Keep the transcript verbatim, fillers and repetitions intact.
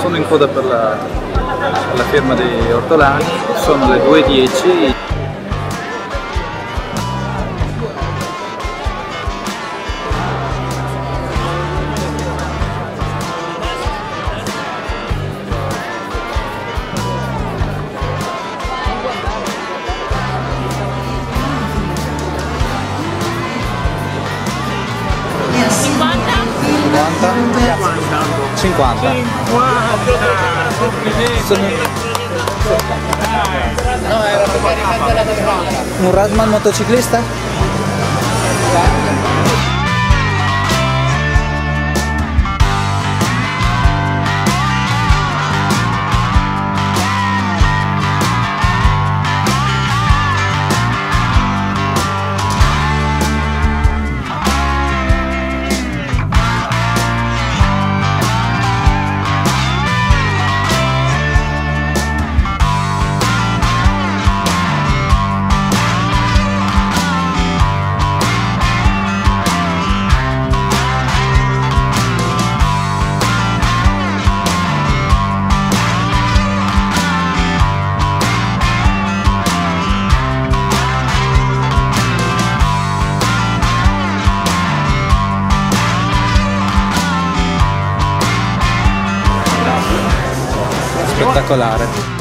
sono in coda per la, per la firma dei ortolani, sono le due e dieci. cinquanta? cinquanta? Sono... No, era per caricare la domanda. Un Radman motociclista? Spettacolare.